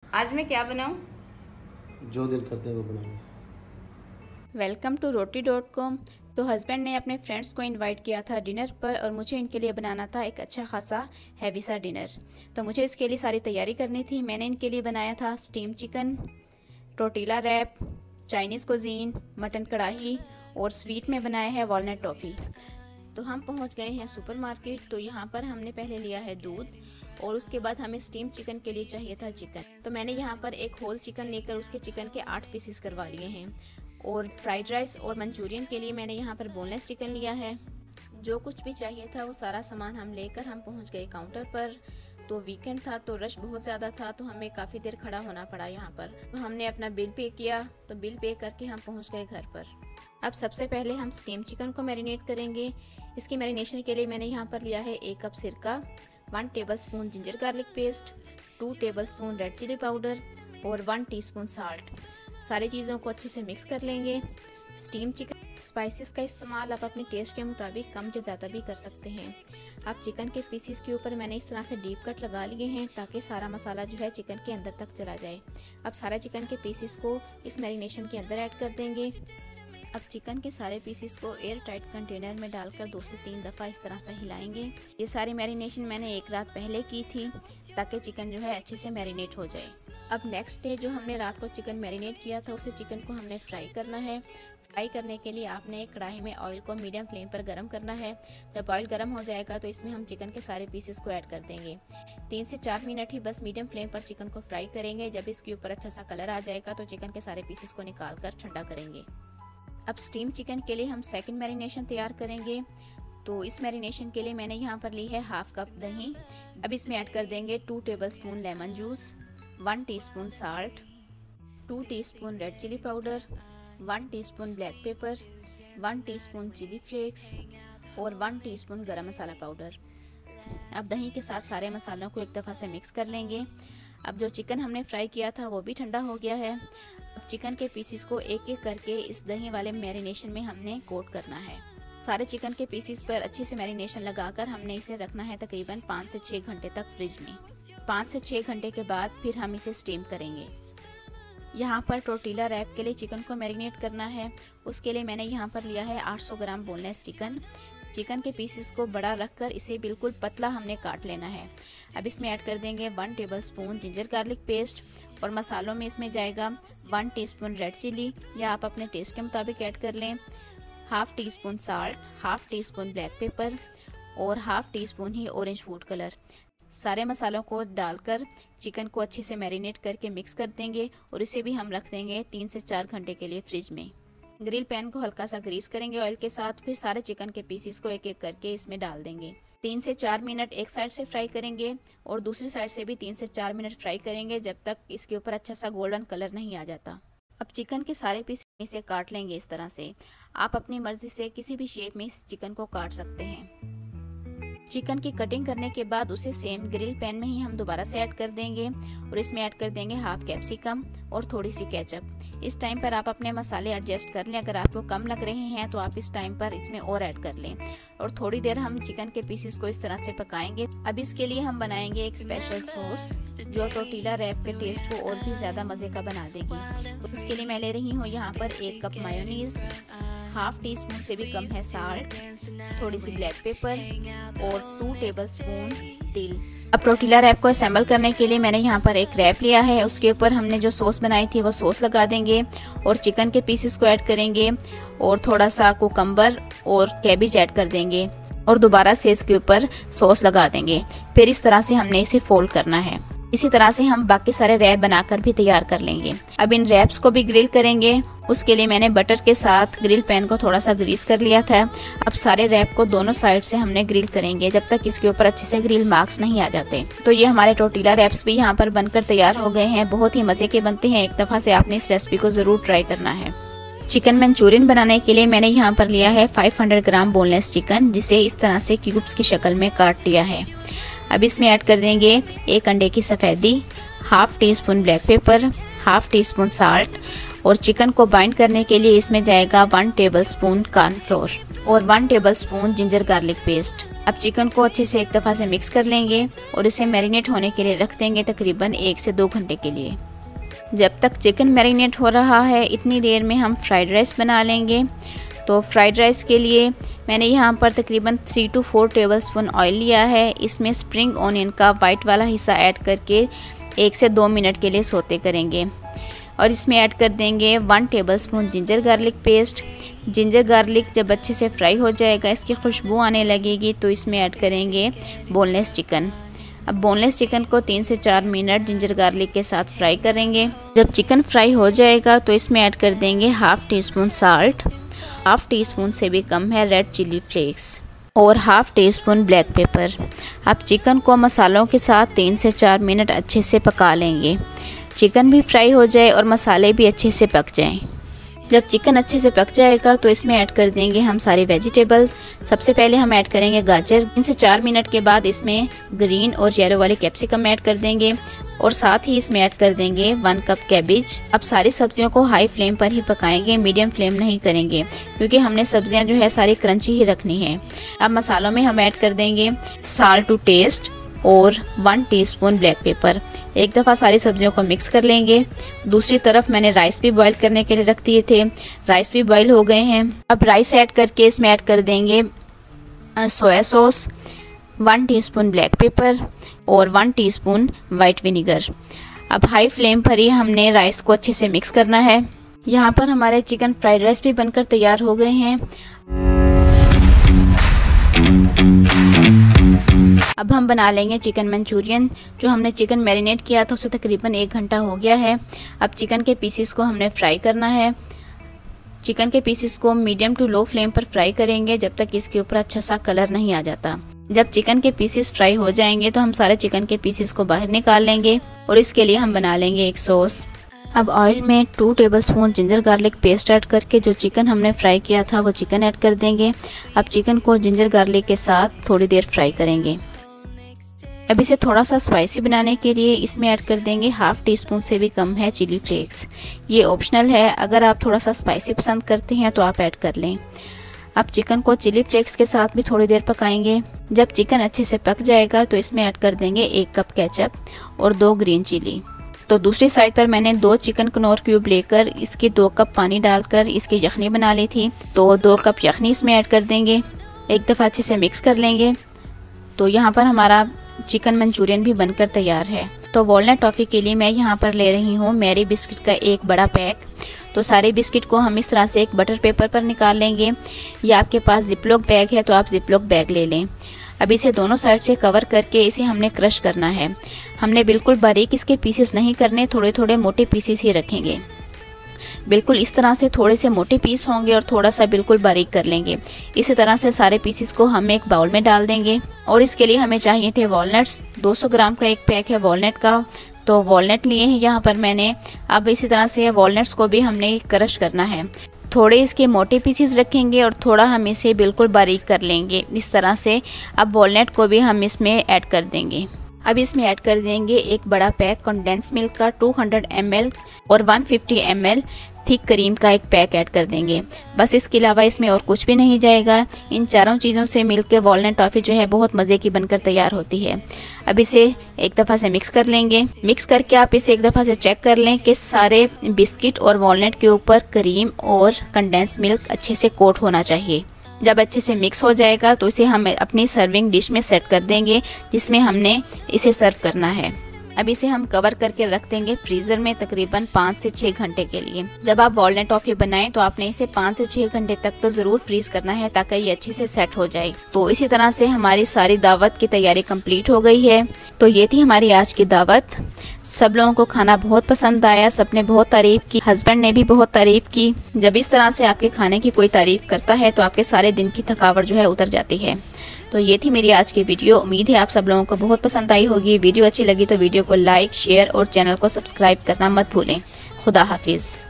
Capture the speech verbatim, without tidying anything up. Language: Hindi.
आज मैं क्या बनाऊं? जो दिल करते हैं वो बनाओ। Welcome to roti dot com. तो हस्बैंड ने अपने फ्रेंड्स को इनवाइट किया था डिनर पर और मुझे इनके लिए बनाना था एक अच्छा खासा हैवी सा डिनर। तो मुझे इसके लिए सारी तैयारी करनी थी। मैंने इनके लिए बनाया था steam chicken, tortilla wrap, Chinese cuisine, mutton kadhai और स्वीट में बनाया है वॉलनट टॉफ़ी। तो हम पहुंच गए हैं सुपरमार्केट। तो यहाँ पर हमने पहले लिया है दूध और उसके बाद हमें स्टीम चिकन के लिए चाहिए था चिकन। तो मैंने यहाँ पर एक होल चिकन लेकर उसके चिकन के आठ पीसेस करवा लिए हैं। और फ्राइड राइस और मंचूरियन के लिए मैंने यहाँ पर बोनलेस चिकन लिया है। जो कुछ भी चाहिए था वो सारा सामान हम लेकर हम पहुँच गए काउंटर पर। तो वीकेंड था तो रश बहुत ज़्यादा था, तो हमें काफ़ी देर खड़ा होना पड़ा यहाँ पर। तो हमने अपना बिल पे किया, तो बिल पे करके हम पहुँच गए घर पर। अब सबसे पहले हम स्टीम चिकन को मैरिनेट करेंगे। इसकी मैरिनेशन के लिए मैंने यहाँ पर लिया है एक कप सिरका, one tablespoon ginger garlic paste, two tablespoon red chilli powder और वन टीस्पून साल्ट। सारी चीज़ों को अच्छे से मिक्स कर लेंगे। स्टीम चिकन स्पाइसेस का इस्तेमाल आप अपने टेस्ट के मुताबिक कम या ज़्यादा भी कर सकते हैं। अब चिकन के पीसीस के ऊपर मैंने इस तरह से डीप कट लगा लिए हैं ताकि सारा मसाला जो है चिकन के अंदर तक चला जाए। अब सारा चिकन के पीसीस को इस मैरिनेशन के अंदर ऐड कर देंगे। अब चिकन के सारे पीसेस को एयर टाइट कंटेनर में डालकर दो से तीन दफ़ा इस तरह से हिलाएंगे। ये सारी मैरिनेशन मैंने एक रात पहले की थी ताकि चिकन जो है अच्छे से मैरिनेट हो जाए। अब नेक्स्ट डे जो हमने रात को चिकन मैरिनेट किया था उसे चिकन को हमने फ्राई करना है। फ्राई करने के लिए आपने एक कढ़ाई में ऑयल को मीडियम फ्लेम पर गर्म करना है। जब ऑयल गर्म हो जाएगा तो इसमें हम चिकन के सारे पीसेस को ऐड कर देंगे। तीन से चार मिनट ही बस मीडियम फ्लेम पर चिकन को फ्राई करेंगे। जब इसके ऊपर अच्छा सा कलर आ जाएगा तो चिकन के सारे पीसेस को निकाल कर ठंडा करेंगे। अब स्टीम चिकन के लिए हम सेकंड मैरिनेशन तैयार करेंगे। तो इस मैरिनेशन के लिए मैंने यहाँ पर ली है हाफ कप दही। अब इसमें ऐड कर देंगे two tablespoon lemon juice, one teaspoon salt, two teaspoon red chilli powder, one teaspoon black pepper, one teaspoon chilli flakes और one teaspoon garam masala powder. अब दही के साथ सारे मसालों को एक दफ़ा से मिक्स कर लेंगे। अब जो चिकन हमने फ्राई किया था वो भी ठंडा हो गया है। अब चिकन के पीसेस को एक एक करके इस दही वाले मैरिनेशन में हमने कोट करना है। सारे चिकन के पीसेस पर अच्छे से मैरिनेशन लगाकर हमने इसे रखना है तकरीबन पाँच से छः घंटे तक फ्रिज में। पाँच से छः घंटे के बाद फिर हम इसे स्टीम करेंगे। यहाँ पर टोर्टिला रैप के लिए चिकन को मैरिनेट करना है। उसके लिए मैंने यहाँ पर लिया है आठ सौ ग्राम बोनलेस चिकन। चिकन के पीसेस को बड़ा रखकर इसे बिल्कुल पतला हमने काट लेना है। अब इसमें ऐड कर देंगे one tablespoon ginger garlic paste और मसालों में इसमें जाएगा वन टीस्पून रेड चिली या आप अपने टेस्ट के मुताबिक ऐड कर लें, half teaspoon salt, half teaspoon black pepper और हाफ़ टी स्पून ही ऑरेंज फूड कलर। सारे मसालों को डालकर चिकन को अच्छे से मैरिनेट करके मिक्स कर देंगे और इसे भी हम रख देंगे तीन से चार घंटे के लिए फ्रिज में। ग्रिल पैन को हल्का सा ग्रीस करेंगे ऑयल के साथ। फिर सारे चिकन के पीसेस को एक एक करके इसमें डाल देंगे। तीन से चार मिनट एक साइड से फ्राई करेंगे और दूसरी साइड से भी तीन से चार मिनट फ्राई करेंगे जब तक इसके ऊपर अच्छा सा गोल्डन कलर नहीं आ जाता। अब चिकन के सारे पीस इसे काट लेंगे इस तरह से। आप अपनी मर्जी से किसी भी शेप में इस चिकन को काट सकते हैं। चिकन की कटिंग करने के बाद उसे सेम ग्रिल पैन में ही हम दोबारा से ऐड कर देंगे और इसमें ऐड कर देंगे हाफ कैप्सिकम और थोड़ी सी केचप। इस टाइम पर आप अपने मसाले एडजस्ट कर लें। अगर आपको कम लग रहे हैं तो आप इस टाइम पर इसमें और ऐड कर लें और थोड़ी देर हम चिकन के पीसेस को इस तरह से पकाएंगे। अब इसके लिए हम बनाएंगे एक स्पेशल सॉस जो टोर्टिला रैप के टेस्ट को और भी ज़्यादा मज़े का बना देगी। तो इसके लिए मैं ले रही हूँ यहाँ पर एक cup mayonnaise, half teaspoon से भी कम है साल्ट, थोड़ी सी ब्लैक पेपर और टू टेबलस्पून तिल। अब टोर्टिला रैप को असेंबल करने के लिए मैंने यहाँ पर एक रैप लिया है। उसके ऊपर हमने जो सॉस बनाई थी वो सॉस लगा देंगे और चिकन के पीसेस को ऐड करेंगे और थोड़ा सा कुकम्बर और कैबेज ऐड कर देंगे और दोबारा से इसके ऊपर सॉस लगा देंगे। फिर इस तरह से हमने इसे फोल्ड करना है। इसी तरह से हम बाकी सारे रैप बनाकर भी तैयार कर लेंगे। अब इन रैप्स को भी ग्रिल करेंगे। उसके लिए मैंने बटर के साथ ग्रिल पैन को थोड़ा सा ग्रीस कर लिया था। अब सारे रैप को दोनों साइड से हमने ग्रिल करेंगे जब तक इसके ऊपर अच्छे से ग्रिल मार्क्स नहीं आ जाते। तो ये हमारे टोर्टिला रैप्स भी यहाँ पर बनकर तैयार हो गए हैं। बहुत ही मज़े के बनते हैं। एक दफ़ा से आपने इस रेसिपी को ज़रूर ट्राई करना है। चिकन मंचूरियन बनाने के लिए मैंने यहाँ पर लिया है पाँच सौ ग्राम बोनलेस चिकन, जिसे इस तरह से क्यूब्स की शक्ल में काट लिया है। अब इसमें ऐड कर देंगे एक अंडे की सफ़ेदी, half teaspoon black pepper, half teaspoon salt और चिकन को बाइंड करने के लिए इसमें जाएगा वन टेबलस्पून कॉर्नफ्लोर और one tablespoon ginger garlic paste. अब चिकन को अच्छे से एक दफ़ा से मिक्स कर लेंगे और इसे मैरिनेट होने के लिए रख देंगे तकरीबन एक से दो घंटे के लिए। जब तक चिकन मैरिनेट हो रहा है इतनी देर में हम फ्राइड राइस बना लेंगे। तो फ्राइड राइस के लिए मैंने यहाँ पर तकरीबन three two four tablespoon oil लिया है। इसमें स्प्रिंग ऑनियन का वाइट वाला हिस्सा ऐड करके एक से दो मिनट के लिए सोते करेंगे और इसमें ऐड कर देंगे one tablespoon ginger garlic paste. Ginger garlic जब अच्छे से फ्राई हो जाएगा, इसकी खुशबू आने लगेगी, तो इसमें ऐड करेंगे बोनलेस चिकन। अब बोनलेस चिकन को तीन से चार मिनट जिंजर गार्लिक के साथ फ्राई करेंगे। जब चिकन फ्राई हो जाएगा तो इसमें ऐड कर देंगे half teaspoon salt, half teaspoon से भी कम है रेड चिली फ्लेक्स और half teaspoon black pepper. अब चिकन को मसालों के साथ तीन से चार मिनट अच्छे से पका लेंगे। चिकन भी फ्राई हो जाए और मसाले भी अच्छे से पक जाएं। जब चिकन अच्छे से पक जाएगा तो इसमें ऐड कर देंगे हम सारे वेजिटेबल। सबसे पहले हम ऐड करेंगे गाजर। तीन से चार मिनट के बाद इसमें ग्रीन और येलो वाले कैप्सिकम ऐड कर देंगे और साथ ही इसमें ऐड कर देंगे वन कप कैबेज। अब सारी सब्जियों को हाई फ्लेम पर ही पकाएंगे, मीडियम फ्लेम नहीं करेंगे क्योंकि हमने सब्जियां जो है सारी क्रंची ही रखनी है। अब मसालों में हम ऐड कर देंगे साल्ट टू टेस्ट और वन टीस्पून ब्लैक पेपर। एक दफ़ा सारी सब्जियों को मिक्स कर लेंगे। दूसरी तरफ मैंने राइस भी बॉईल करने के लिए रख दिए थे, राइस भी बॉईल हो गए हैं। अब राइस ऐड करके इसमें ऐड कर देंगे soya sauce, one teaspoon black pepper और वन टीस्पून वाइट विनीगर। अब हाई फ्लेम पर ही हमने राइस को अच्छे से मिक्स करना है। यहाँ पर हमारे चिकन फ्राइड राइस भी बनकर तैयार हो गए हैं। अब हम बना लेंगे चिकन मंचूरियन। जो हमने चिकन मैरिनेट किया था उसे तकरीबन एक घंटा हो गया है। अब चिकन के पीसेस को हमने फ्राई करना है। चिकन के पीसेस को मीडियम टू लो फ्लेम पर फ्राई करेंगे जब तक इसके ऊपर अच्छा सा कलर नहीं आ जाता। जब चिकन के पीसेस फ्राई हो जाएंगे तो हम सारे चिकन के पीसेस को बाहर निकाल लेंगे और इसके लिए हम बना लेंगे एक सॉस। अब ऑयल में two tablespoon ginger garlic paste add करके जो चिकन हमने फ्राई किया था वो चिकन ऐड कर देंगे। अब चिकन को जिंजर गार्लिक के साथ थोड़ी देर फ्राई करेंगे। अब इसे थोड़ा सा स्पाइसी बनाने के लिए इसमें ऐड कर देंगे हाफ़ टी स्पून से भी कम है चिली फ्लेक्स। ये ऑप्शनल है, अगर आप थोड़ा सा स्पाइसी पसंद करते हैं तो आप ऐड कर लें। अब चिकन को चिली फ्लेक्स के साथ भी थोड़ी देर पकाएंगे। जब चिकन अच्छे से पक जाएगा तो इसमें ऐड कर देंगे एक कप केचप और दो ग्रीन चिली। तो दूसरी साइड पर मैंने दो चिकन कनौर क्यूब लेकर इसके दो कप पानी डालकर इसकी यखनी बना ली थी, तो दो कप यखनी इसमें ऐड कर देंगे। एक दफ़ा अच्छे से मिक्स कर लेंगे। तो यहाँ पर हमारा चिकन मंचूरियन भी बनकर तैयार है। तो वॉलनट टॉफ़ी के लिए मैं यहाँ पर ले रही हूँ मैरी बिस्किट का एक बड़ा पैक। तो सारे बिस्किट को हम इस तरह से एक बटर पेपर पर निकाल लेंगे, या आपके पास जिपलॉक बैग है तो आप जिपलॉक बैग ले लें। अब इसे दोनों साइड से कवर करके इसे हमने क्रश करना है। हमने बिल्कुल बारीक इसके पीसेस नहीं करने, थोड़े थोड़े मोटे पीसेस ही रखेंगे। बिल्कुल इस तरह से थोड़े से मोटे पीस होंगे और थोड़ा सा बिल्कुल बारीक कर लेंगे। इसी तरह से सारे पीसेस को हम एक बाउल में डाल देंगे और इसके लिए हमें चाहिए थे वॉलनट्स। दो सौ ग्राम का एक पैक है वॉलनट का, तो वॉलनट लिए हैं यहाँ पर मैंने। अब इसी तरह से वॉलनट्स को भी हमने क्रश करना है। थोड़े इसके मोटे पीसेस रखेंगे और थोड़ा हम इसे बिल्कुल बारीक कर लेंगे इस तरह से। अब वॉलनट को भी हम इसमें ऐड कर देंगे। अब इसमें ऐड कर देंगे एक बड़ा पैक कंडेंस मिल्क का टू हंड्रेड एम एल और one fifty M L thick cream का एक पैक ऐड कर देंगे। बस इसके अलावा इसमें और कुछ भी नहीं जाएगा। इन चारों चीज़ों से मिलकर वॉलनट टॉफ़ी जो है बहुत मज़े की बनकर तैयार होती है। अब इसे एक दफ़ा से मिक्स कर लेंगे। मिक्स करके आप इसे एक दफ़ा से चेक कर लें कि सारे बिस्किट और वॉलनट के ऊपर क्रीम और कंडेंस मिल्क अच्छे से कोट होना चाहिए। जब अच्छे से मिक्स हो जाएगा तो इसे हम अपनी सर्विंग डिश में सेट कर देंगे जिसमें हमने इसे सर्व करना है। अब इसे हम कवर करके रख देंगे फ्रीज़र में तकरीबन पाँच से छः घंटे के लिए। जब आप वॉलनट टॉफ़ी बनाएं तो आपने इसे पाँच से छः घंटे तक तो ज़रूर फ्रीज करना है ताकि ये अच्छे से सेट हो जाए। तो इसी तरह से हमारी सारी दावत की तैयारी कंप्लीट हो गई है। तो ये थी हमारी आज की दावत। सब लोगों को खाना बहुत पसंद आया, सबने बहुत तारीफ़ की, हस्बैंड ने भी बहुत तारीफ़ की। जब इस तरह से आपके खाने की कोई तारीफ़ करता है तो आपके सारे दिन की थकावट जो है उतर जाती है। तो ये थी मेरी आज की वीडियो। उम्मीद है आप सब लोगों को बहुत पसंद आई होगी। वीडियो अच्छी लगी तो वीडियो को लाइक, शेयर और चैनल को सब्सक्राइब करना मत भूलें। खुदा हाफिज़।